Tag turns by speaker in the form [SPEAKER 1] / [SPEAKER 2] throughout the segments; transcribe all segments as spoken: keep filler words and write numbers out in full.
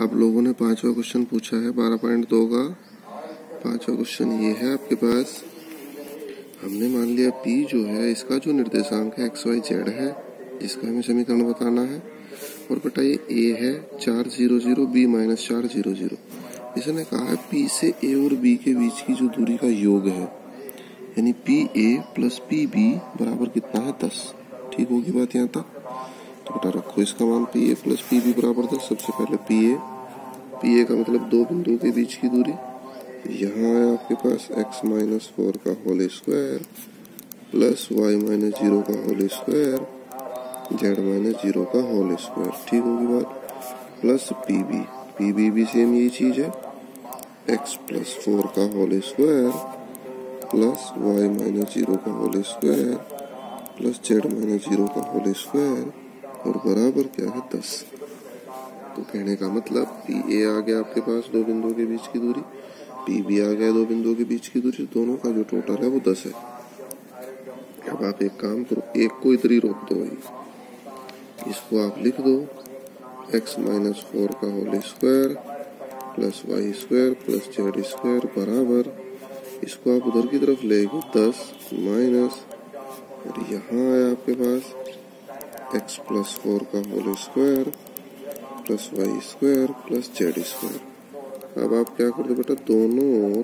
[SPEAKER 1] आप लोगों ने पांचवा क्वेश्चन पूछा है बारह पॉइंट दो का। पांचवा क्वेश्चन ये है आपके पास। हमने मान लिया P जो है इसका जो निर्देशांक है एक्स वाई जेड है, इसका हमें समीकरण बताना है। और बेटा ये A है चार जीरो जीरो बी माइनस चार जीरो जीरो। इसने कहा है P से A और B के बीच की जो दूरी का योग है, यानी P A plus P B बराबर कितना है दस। ठीक होगी बात यहाँ तक। तो बेटा रखो इसका मान P A plus P B बराबर दस। सबसे पहले पी ए पी ए का मतलब दो बिंदुओं के बीच की दूरी। यहाँ है आपके पास x माइनस फोर का whole square plus Y minus zero का whole square Z minus zero का होल स्क्वायर। ठीक होगी बात। Plus P B P B भी सेम यही चीज है, x प्लस फोर का whole square plus Y minus zero का whole square plus Z minus zero का होल स्क्वायर और बराबर क्या है दस। तो कहने का मतलब पी ए आ गया आपके पास दो बिंदुओं के बीच की दूरी, पी बी आ गया दो बिंदुओं के बीच की दूरी, दोनों का जो टोटल है वो दस है। अब आप एक काम करो, एक को इधर ही रोक दो भाई, इसको आप लिख दो x माइनस फोर का whole square plus Y square plus Z square बराबर, इसको आप उधर की तरफ ले गए दस माइनस, और यहाँ है आपके पास x प्लस फोर का whole square plus Y square plus Z square. अब आप क्या कर दो बेटा, दोनों ओर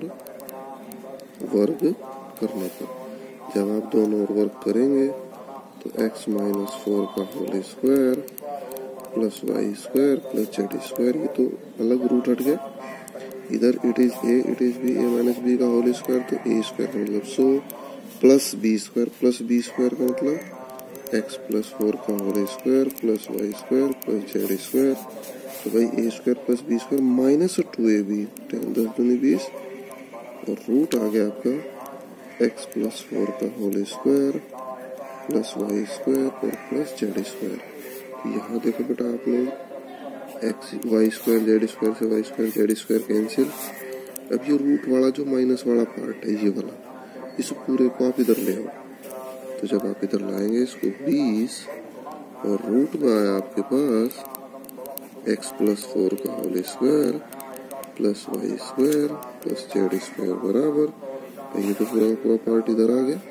[SPEAKER 1] वर्ग करने पर। जब आप दोनों ओर वर्ग करेंगे तो x माइनस फोर का whole square plus Y square plus Z square, ये तो अलग रूट हट गया। इधर it is A it is B, A minus B का होल स्क्वायर, तो ए स्क्वायर का मतलब सौ plus B square plus B square का मतलब x प्लस फोर का whole square plus Y square plus Z square. तो भाई A square plus B square minus two A B, ten दस दूनी बीस, और रूट आ गया आपका x प्लस फोर का whole square plus Y square और प्लस जेड स्क्वायर। यहाँ देखो बेटा आप लोग X Y square Z square से Y square Z square cancel. अब ये रूट वाला जो माइनस वाला पार्ट है ये वाला, इस पूरे को आप इधर ले आओ। तो जब आप इधर लाएंगे इसको बीस, और रूट में आया आपके पास x प्लस फोर का whole square plus Y square plus Z square बराबर, ये तो पूरा पूरा पार्ट इधर आ गया।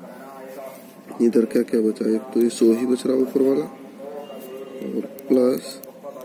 [SPEAKER 1] इधर क्या क्या बचा, एक तो ये सौ ही बच रहा ऊपर वाला, और प्लस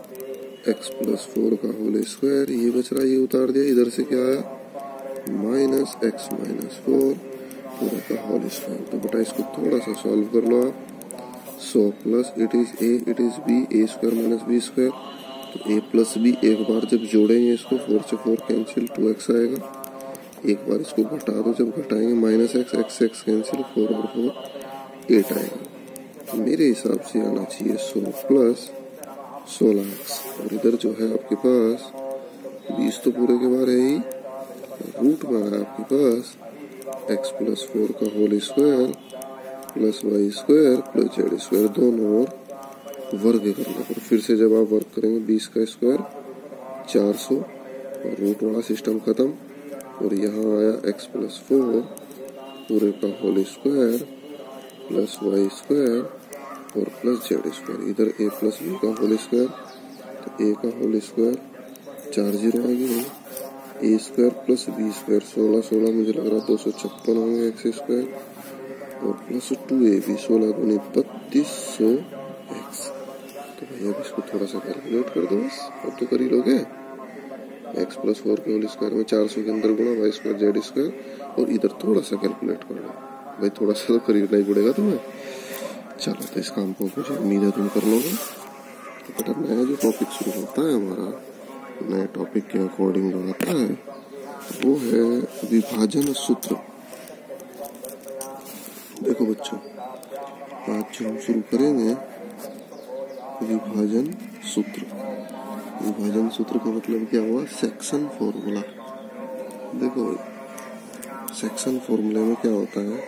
[SPEAKER 1] x प्लस फोर का होल स्क्वायर ये बच रहा, ये उतार दिया। इधर से क्या आया माइनस एक्स माइनस फोर पूरा का होल स्क्वायर। तो बेटा इसको थोड़ा सा सॉल्व कर लो आप। सौ plus it is A it is B, A square minus B square, तो ए प्लस बी एक बार जब जोड़ेंगे इसको फोर से फोर कैंसिल, टू एक्स आएगा। एक बार इसको घटा दो, जब घटाएंगे minus X X X cancel, four और फोर एट आएगा। मेरे हिसाब से आना चाहिए सौ प्लस सोलह एक्स, और इधर जो है आपके पास बीस तो पूरे के बार है ही, रूट में है आपके पास x प्लस फोर का whole square plus Y square plus Z square, दोनों ओर वर्ग करना। और फिर से जब आप वर्ग करेंगे बीस का स्क्वायर चार सौ, और रूट वाला सिस्टम खत्म। और यहाँ आया x प्लस फोर पूरे का whole square plus Y square और प्लस जेड स्क्वायर। इधर a प्लस बी का होल स्क्वायर, तो a का होल स्क्वायर चार जीरो आ गई, A square plus B square सोलह सोलह मुझे लग रहा दो सौ छप्पन होंगे एक्स स्क्वायर और प्लस टू ए बी, सोलह दूनी बत्तीस सौ एक्स। तो भाई अब इसको थोड़ा सा कैलकुलेट कर दो, बस अब तो कर ही लोगे। एक्स प्लस फोर के होल स्क्वायर में चार सौ के अंदर गुणा वाई स्क्वायर जेड स्क्वायर, और इधर थोड़ा सा कैलकुलेट कर लो भाई, थोड़ा सा तो खरीदना ही पड़ेगा तुम्हें। चलो तो इस काम को मुझे उम्मीद है तुम कर लोगे। तो बेटा नया जो टॉपिक शुरू होता है हमारा, नए टॉपिक के अकॉर्डिंग जो आता है वो है विभाजन सूत्र। देखो बच्चों, आज जो हम शुरू करेंगे विभाजन सूत्र। विभाजन सूत्र का मतलब क्या हुआ, सेक्शन फॉर्मूला। देखो सेक्शन फॉर्मूले में क्या होता है,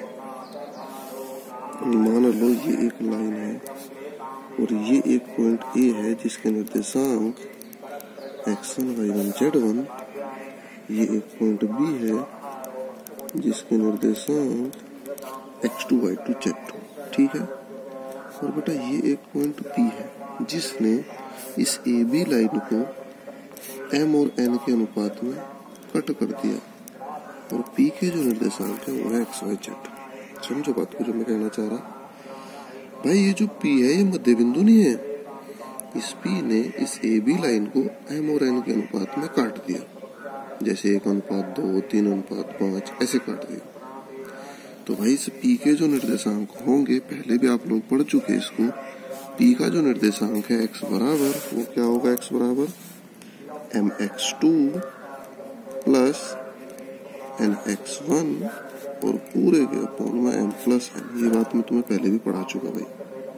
[SPEAKER 1] मान लो ये एक लाइन है और ये एक पॉइंट ए है जिसके निर्देशांक X one Y one Z one, ये एक पॉइंट बी है जिसके निर्देशांक X two Y two Z two. ठीक है, और बेटा ये एक पॉइंट बी है जिसने इस ए बी लाइन को एम और एन के अनुपात में कट कर दिया और पी के जो निर्देशांक है वो है एक्स वाई जेड। समझो बात को जो मैं कहना चाह रहा भाई, ये जो पी है ये मध्य बिंदु नहीं है। इस पी ने इस ए बी लाइन को एम और एन के अनुपात में काट दिया, जैसे एक अनुपात दो, तीन अनुपात पांच, ऐसे काट दिया। तो भाई इस पी के जो निर्देशांक होंगे, पहले भी आप लोग पढ़ चुके इसको, पी का जो निर्देशांक है एक्स बराबर, वो क्या होगा, एक्स बराबर M X two plus N X one और पूरे के अपॉन में एम प्लस एन। ये बात मैं तुम्हें पहले भी पढ़ा चुका भाई,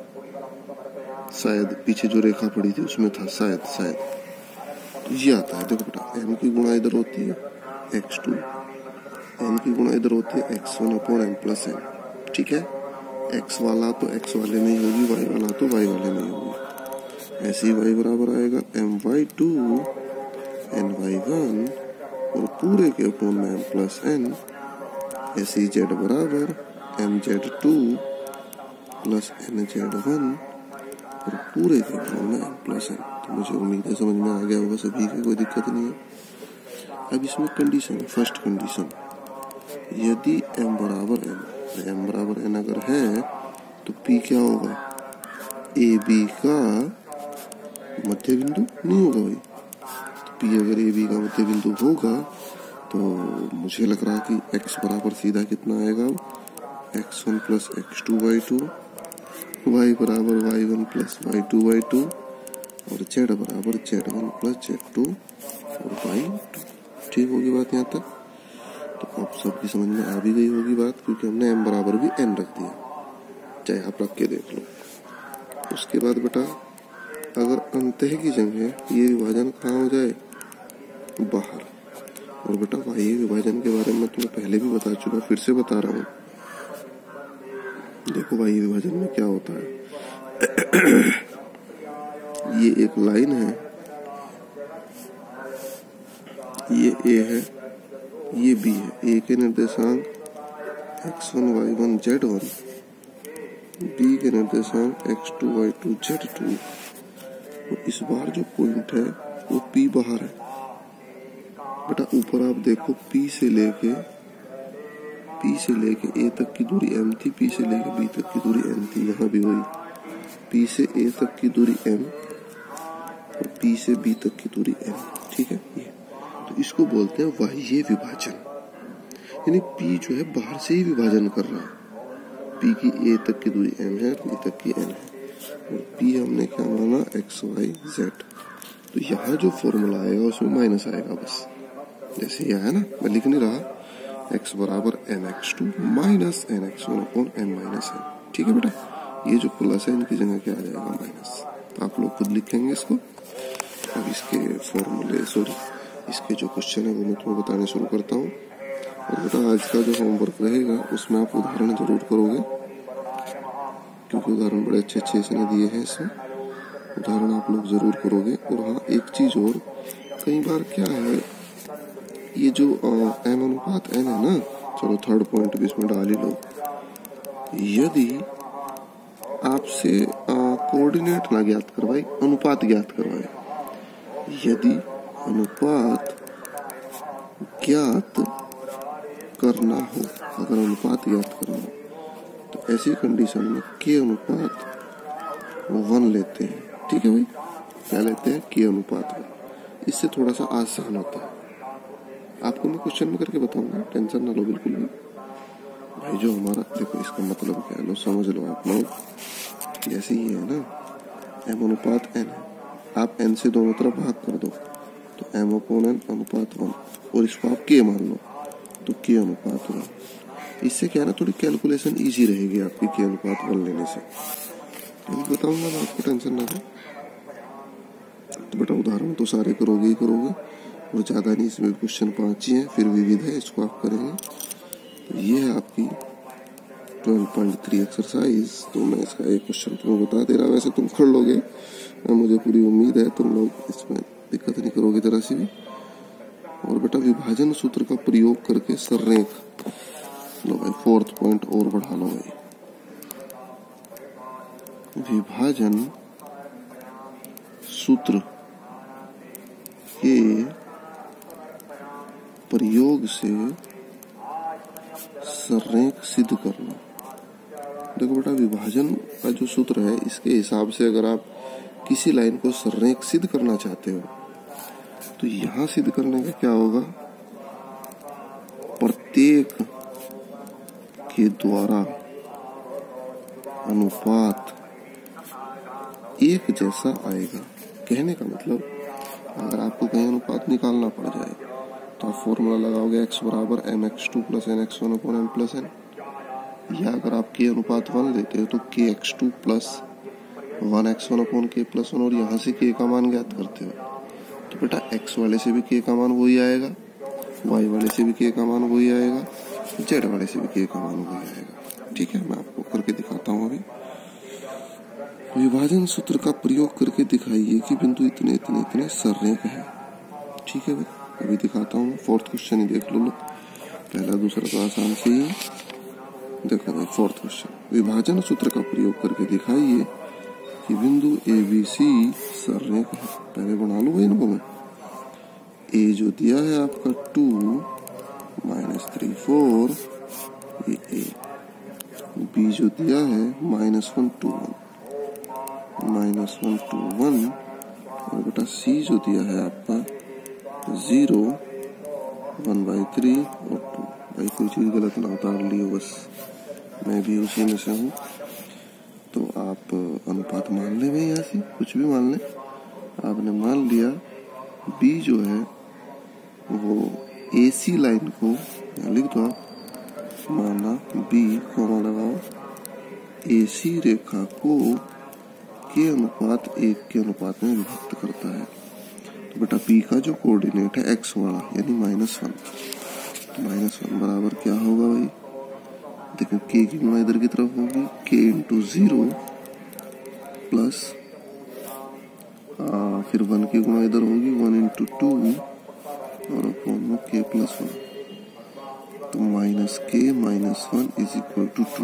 [SPEAKER 1] शायद पीछे जो रेखा पड़ी थी उसमें था, शायद शायद ये आता है। देखो बेटा, एम की गुणा इधर होती है एक्स टू, एन की गुणा इधर होती है X one upon N plus N. ठीक है, एक्स वाला तो एक्स वाले में ही होगी, वाई वाला तो वाई वाले में ही होगी। ऐसे ही वाई बराबर आएगा M Y two N Y one और पूरे के अपॉन में एम प्लस एन। ऐसे ही जेड बराबर M Z two plus N Z one और पूरे के अपॉन में एम प्लस एन। तो मुझे उम्मीद है समझ में आ गया होगा सभी की, कोई दिक्कत नहीं है। अब इसमें कंडीशन, फर्स्ट कंडीशन, यदि m बराबर n, m बराबर n अगर है तो p क्या होगा, ए बी का मध्य बिंदु नहीं होगा भाई। तो p अगर ए बी का मध्य बिंदु होगा तो मुझे लग रहा है कि x बराबर सीधा कितना आएगा, X one plus X two Y two, y बराबर Y one plus Y two Y two और z बराबर Z one plus Z two और वाई टू। ठीक होगी बात यहाँ तक? तो अब सबकी समझ में आ भी गई होगी बात, क्योंकि हमने m बराबर भी n रख दिया, चाहे आप रख के देख लो। उसके बाद बेटा, अगर अंतः की जगह ये विभाजन कहाँ हो जाए, बाहर। और बेटा बाह्य विभाजन के बारे में तुम्हें पहले भी बता चुका, फिर से बता रहा हूँ। देखो बाह्य विभाजन में क्या होता है। ये एक लाइन है, ये ए है, ये बी है। ए के निर्देशांक X one Y one Z one, B के निर्देशांक X two Y two Z two. और इस बार जो पॉइंट है वो पी बाहर है। बेटा ऊपर आप देखो, पी से लेके पी से लेके ए तक की दूरी एम थी, पी से लेके बी तक की दूरी एन थी। यहाँ भी वही, पी से ए तक की दूरी एम और पी से बी तक की दूरी एन। ठीक है, ये तो इसको बोलते हैं बाह्य विभाजन। यानी पी जो है बाहर से ही विभाजन कर रहा है। पी की ए तक की दूरी एम है, बी तक की एन है और पी हमने क्या माना, एक्स वाई जेड। तो यहाँ जो फॉर्मूला आएगा उसमें माइनस आएगा बस, जैसे यह है ना, मैं लिख नहीं रहा, x बराबर N X two minus N X one upon N minus N. ठीक है बेटा, ये जो प्लस है इनकी जगह क्या आ जाएगा, माइनस। तो आप लोग खुद लिखेंगे इसको। अब इसके फॉर्मूले, सॉरी इसके जो क्वेश्चन है वो मैं तुम्हें बताने शुरू करता हूँ। और बेटा आज का जो होमवर्क रहेगा उसमें आप उदाहरण जरूर करोगे, क्योंकि उदाहरण बड़े अच्छे अच्छे इसने दिए हैं। इसमें उदाहरण आप लोग जरूर करोगे। और हाँ, एक चीज और, कई बार क्या है, ये जो एम अनुपात एन है ना, चलो थर्ड पॉइंट भी इसमें डाल ही लो। यदि आपसे कोऑर्डिनेट ना ज्ञात करवाए, अनुपात ज्ञात करवाए, यदि अनुपात ज्ञात करना हो, अगर अनुपात ज्ञात करना हो तो ऐसी कंडीशन में के अनुपात वन लेते हैं। ठीक है भाई, क्या लेते हैं, के अनुपात वन। इससे थोड़ा सा आसान होता है। आपको मैं क्वेश्चन में करके बताऊंगा, टेंशन ना लो बिल्कुल भी भाई। जो हमारा, देखो इसका मतलब क्या है, लो समझ लो आप लोग। जैसे ये है ना, एम अनुपात एन है, आप एन से दोनों तरफ भाग कर दो तो एम अपॉन एन अनुपात वन, और इसको आप के मान लो तो के अनुपात वन। इससे क्या है ना, थोड़ी कैलकुलेशन इजी रहेगी आपकी के अनुपात वन लेने से। तो बताऊंगा मैं आपको, टेंशन ना लो। तो बेटा उदाहरण तो सारे करोगे ही करोगे, और ज्यादा नहीं, इसमें क्वेश्चन पांच ही है, फिर विविध है, इसको आप करेंगे। तो ये है आपकी ट्वेल्व पॉइंट थ्री एक्सरसाइज। तो मैं इसका एक क्वेश्चन तुम्हें बता दे रहा, वैसे तुम कर लोगे, मुझे पूरी उम्मीद है तुम लोग इसमें दिक्कत नहीं करोगे जरा सी भी। और बेटा विभाजन सूत्र का प्रयोग करके सररेख, लो भाई फोर्थ पॉइंट और बढ़ा लो भाई। विभाजन सूत्र के प्रयोग से सररेख सिद्ध करना। देखो बेटा, विभाजन का जो सूत्र है इसके हिसाब से अगर आप किसी लाइन को सररेख सिद्ध करना चाहते हो तो यहां सिद्ध करने का क्या होगा, प्रत्येक के द्वारा अनुपात एक जैसा आएगा। कहने का मतलब, अगर आपको कहीं अनुपात निकालना पड़ जाए तो आप फॉर्मूला लगाओगे x बराबर M X two plus N X one upon M plus N, या अगर आप के अनुपात वन लेते हो तो K X two plus one X one upon K plus one, और यहाँ से के का मान ज्ञात करते हो तो बेटा x वाले से भी के का मान वही आएगा, y वाले से भी के का मान वही आएगा, z वाले से भी के का मान वही आएगा। ठीक है, मैं आपको करके दिखाता हूँ। अभी विभाजन सूत्र का प्रयोग करके दिखाइए कि बिंदु इतने इतने इतने सररेख है। ठीक है भाई, अभी दिखाता हूँ। फोर्थ क्वेश्चन ही देख लो लो, पहला दूसरा तो आसान से ही। देखो भाई, फोर्थ क्वेश्चन, विभाजन सूत्र का प्रयोग करके दिखाइए कि बिंदु ए बी सी सररेख है। पहले बना लो भाई इनको। मैं ए जो दिया है आपका टू माइनस थ्री फोर, ये ए। बी जो दिया है minus one two one, minus one two one, और बेटा सी जो दिया है आपका जीरो वन बाई थ्री और टू। भाई कोई चीज गलत ना उतार लियो, बस मैं भी उसी में से हूँ। तो आप अनुपात मान ले भाई, यहाँ से कुछ भी मान ले। आपने मान लिया बी जो है वो ए सी लाइन को, यहाँ लिख दो आप, माना बी कोमा लगाओ, ए सी रेखा को के अनुपात एक के अनुपात में विभक्त करता है। तो बेटा बी का जो कोऑर्डिनेट है एक्स वाला यानी माइनस वन, तो माइनस वन बराबर क्या होगा भाई, देखो के की गुणा इधर की तरफ होगी, के इंटू जीरो प्लस फिर वन की गुणा इधर होगी, वन इंटू टू और अपॉन में के प्लस वन, तो minus K minus one is equal to two,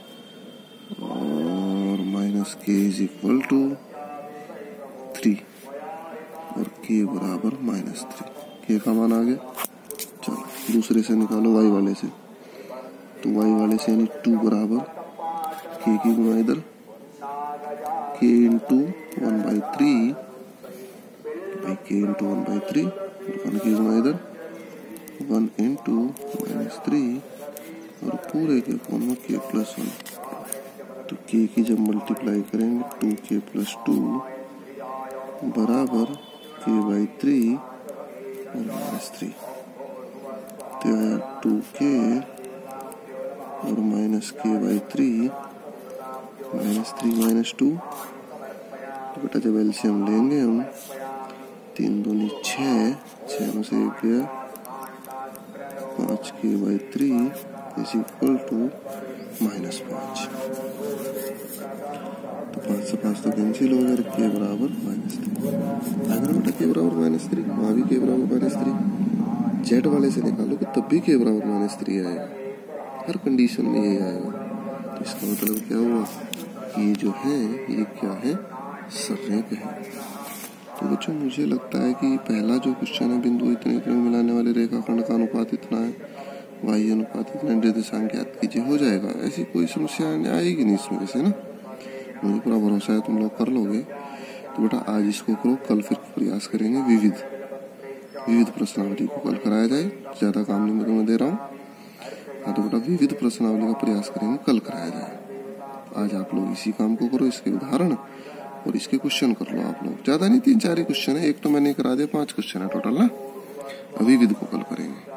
[SPEAKER 1] और minus K is equal to three, और के बराबर माइनस थ्री। के का मान आ गया। चलो दूसरे से निकालो, वाई वाले से। तो वाई वाले से यानी टू बराबर के की गुणा इधर, के इंटू वन बाई थ्री, भाई K into one by three, one की गुणा इधर, वन इंटू माइनस थ्री, और पूरे के फॉर्म में के प्लस वन। तो के की जब मल्टीप्लाई करेंगे टू के प्लस टू बराबर के बाई थ्री और माइनस थ्री, तो आया टू के और minus K by three, minus three minus two. तो बेटा जब एलसीएम लेंगे हम, तीन दूनी छः, छः में से एक गया, पाँच K by three is equal to minus पाँच। तो पाँच से पाँच तो कैंसिल हो गया, के बराबर माइनस थ्री। अगर बेटा के बराबर माइनस थ्री, वहाँ भी के बराबर माइनस थ्री, जेड वाले से निकालो कि तब भी के बराबर माइनस थ्री आएगा, हर कंडीशन में ये आएगा। तो इसका मतलब क्या हुआ, ये जो है ये क्या है, सररेख है। तो बच्चों मुझे लगता है कि पहला जो क्वेश्चन है, बिंदु इतने इतने मिलाने वाले रेखाखंड का अनुपात इतना है, वाई अनुपात इतना, निर्देशांक ज्ञात कीजिए, हो जाएगा। ऐसी कोई समस्या आएगी नहीं इसमें वैसे ना, मुझे पूरा भरोसा है तुम लोग कर लोगे। तो बेटा आज इसको करो, कल फिर प्रयास करेंगे विविध विविध प्रश्नावली को कल कराया जाए, ज्यादा काम नहीं मैं तुम्हें दे रहा हूँ। हाँ तो बेटा विविध प्रश्नावली का प्रयास करेंगे, कल कराया जाए। आज आप लोग इसी काम को करो, इसके उदाहरण और इसके क्वेश्चन कर लो आप लोग, ज्यादा नहीं, तीन चार ही क्वेश्चन है, एक तो मैंने करा दिया, पांच क्वेश्चन है टोटल ना। विविध को कल करेंगे।